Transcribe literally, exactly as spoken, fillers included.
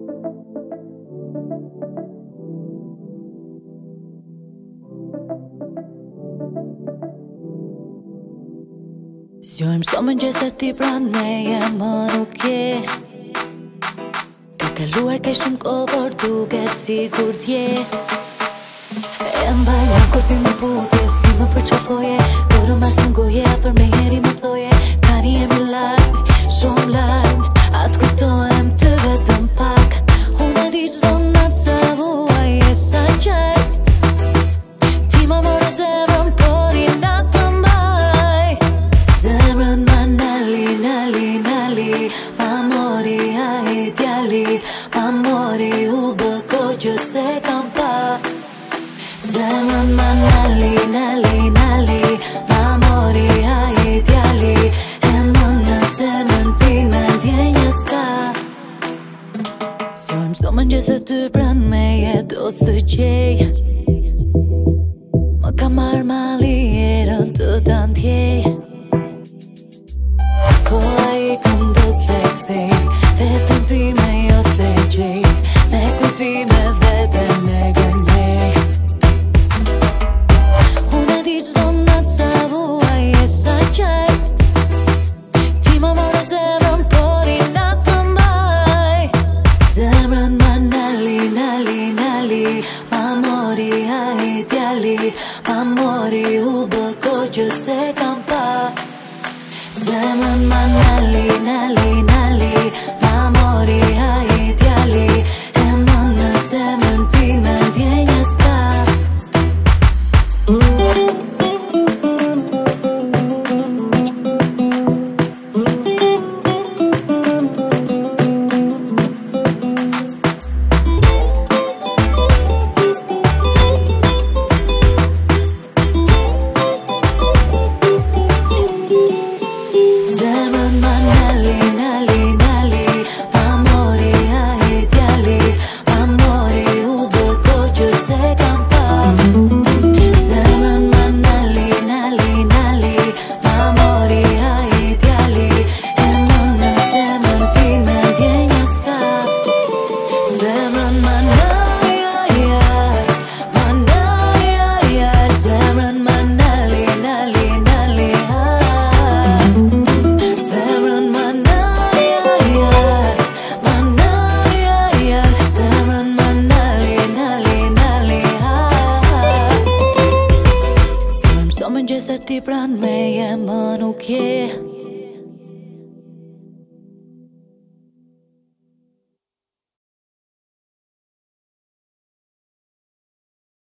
Zgjojmë çdo mëngjes të ti pranë meje, më nuk je. Ka kaluar kaq shumë kohë, por duket sikur t'je. E mbajna kur ti më puthje, si më përqafoje. Kur më ashtë në goje, afër me jeri më thoje. Tani jemi larg, shumë larg, atë kujtohem të vetëm pak. Unë e di çdo natë sa vuaj e sa qark. Ti ma more zemrën, por i nas të mbaj. Zemrën ma Ndali, Ndali, Ndali, ma mori ai djali, ma mori u bë kohë që se kam pa. Zemrën ma Ndali, Ndali, Ndali, ma mori ai djali, e më në zemrën ti me ndjenjë s'ka. Zgjojmë çdo mëngjes të ty pranë meje, do të gjej. Më ka marrë malli erën të ta ndjej.